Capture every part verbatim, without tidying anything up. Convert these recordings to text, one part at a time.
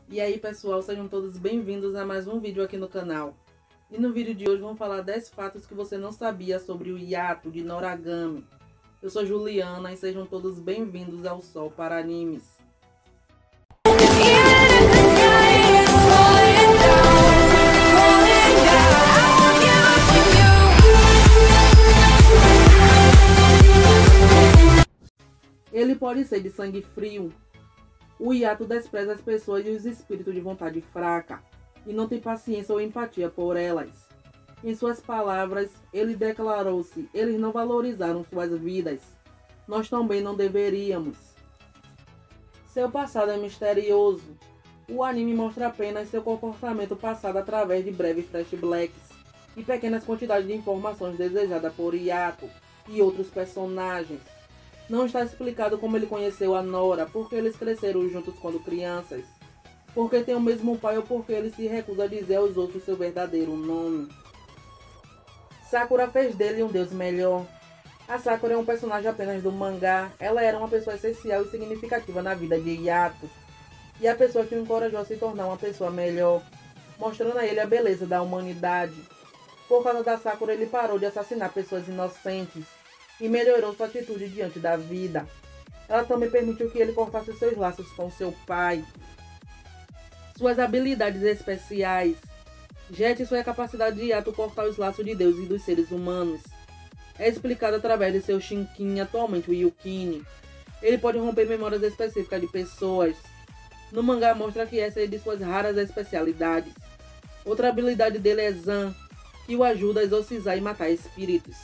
E aí pessoal, sejam todos bem-vindos a mais um vídeo aqui no canal. E no vídeo de hoje vamos falar dez fatos que você não sabia sobre o hiato de Noragami. Eu sou Juliana e sejam todos bem-vindos ao Sol para Animes. Ele pode ser de sangue frio. O hiato despreza as pessoas e os espíritos de vontade fraca, e não tem paciência ou empatia por elas. Em suas palavras, ele declarou-se, eles não valorizaram suas vidas. Nós também não deveríamos. Seu passado é misterioso. O anime mostra apenas seu comportamento passado através de breves flashbacks e pequenas quantidades de informações desejadas por Hiato e outros personagens. Não está explicado como ele conheceu a Nora, porque eles cresceram juntos quando crianças, porque tem o mesmo pai ou porque ele se recusa a dizer aos outros seu verdadeiro nome. Sakura fez dele um deus melhor. A Sakura é um personagem apenas do mangá. Ela era uma pessoa essencial e significativa na vida de Hiato, e a pessoa que o encorajou a se tornar uma pessoa melhor, mostrando a ele a beleza da humanidade. Por causa da Sakura, ele parou de assassinar pessoas inocentes e melhorou sua atitude diante da vida. Ela também permitiu que ele cortasse seus laços com seu pai. Suas habilidades especiais. Jet sua capacidade de Hiato cortar os laços de Deus e dos seres humanos. É explicado através de seu Shinkin, atualmente o Yukini. Ele pode romper memórias específicas de pessoas. No mangá mostra que essa é de suas raras especialidades. Outra habilidade dele é Zan, que o ajuda a exorcizar e matar espíritos.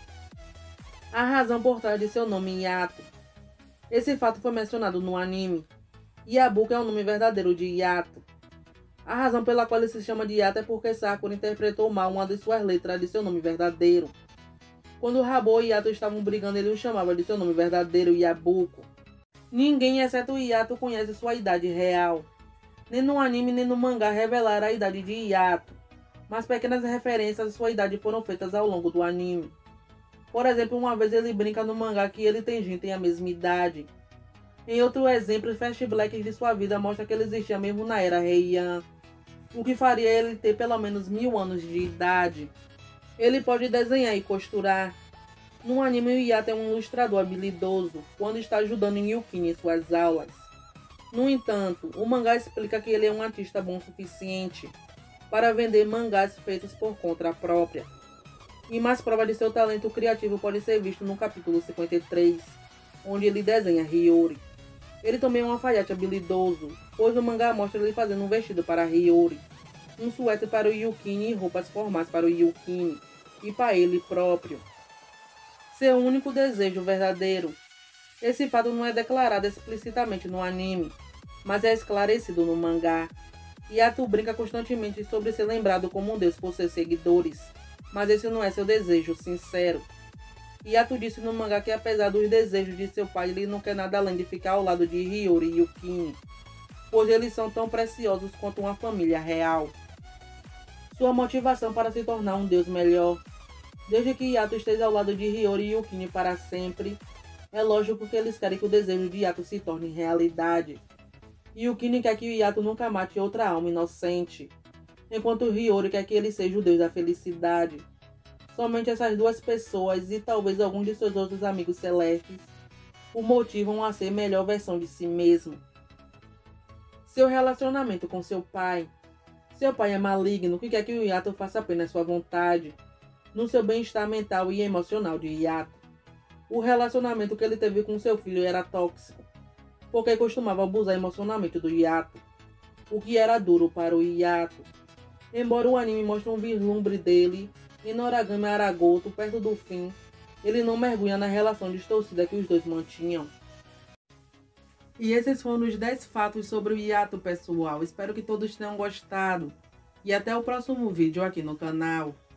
A razão por trás de seu nome Hiato. Esse fato foi mencionado no anime. Yabuko é o nome verdadeiro de Hiato. A razão pela qual ele se chama de Hiato é porque Sakura interpretou mal uma de suas letras de seu nome verdadeiro. Quando Rabo e Hiato estavam brigando, ele o chamava de seu nome verdadeiro, Yabuko. Ninguém, exceto Hiato, conhece sua idade real. Nem no anime nem no mangá revelaram a idade de Hiato, mas pequenas referências à sua idade foram feitas ao longo do anime. Por exemplo, uma vez ele brinca no mangá que ele e Tenjin têm a mesma idade. Em outro exemplo, flashbacks de sua vida mostra que ele existia mesmo na era Heian, o que faria ele ter pelo menos mil anos de idade. Ele pode desenhar e costurar. No anime, o Hiato é um ilustrador habilidoso quando está ajudando Yukini em suas aulas. No entanto, o mangá explica que ele é um artista bom o suficiente para vender mangás feitos por conta própria. E mais prova de seu talento criativo pode ser visto no capítulo cinquenta e três, onde ele desenha Hiyori. Ele também é um alfaiate habilidoso, pois o mangá mostra ele fazendo um vestido para Hiyori, um suéter para o Yukini e roupas formais para o Yukini e para ele próprio. Seu único desejo verdadeiro. Esse fato não é declarado explicitamente no anime, mas é esclarecido no mangá. Hiato brinca constantemente sobre ser lembrado como um deus por seus seguidores, mas esse não é seu desejo sincero. Hiato disse no mangá que apesar dos desejos de seu pai, ele não quer nada além de ficar ao lado de Hiyori e Yukini, pois eles são tão preciosos quanto uma família real. Sua motivação para se tornar um deus melhor. Desde que Hiato esteja ao lado de Hiyori e Yukini para sempre, é lógico que eles querem que o desejo de Hiato se torne realidade. Yukini quer que Hiato nunca mate outra alma inocente, enquanto Hiyori quer que ele seja o deus da felicidade. Somente essas duas pessoas e talvez alguns de seus outros amigos celestes o motivam a ser a melhor versão de si mesmo. Seu relacionamento com seu pai. Seu pai é maligno, que quer que o Hiato faça apenas sua vontade, no seu bem-estar mental e emocional de Hiato. O relacionamento que ele teve com seu filho era tóxico, porque costumava abusar emocionalmente do Hiato, o que era duro para o Hiato. Embora o anime mostre um vislumbre dele em Noragami Aragoto perto do fim, ele não mergulha na relação distorcida que os dois mantinham. E esses foram os dez fatos sobre o Hiato, pessoal. Espero que todos tenham gostado. E até o próximo vídeo aqui no canal.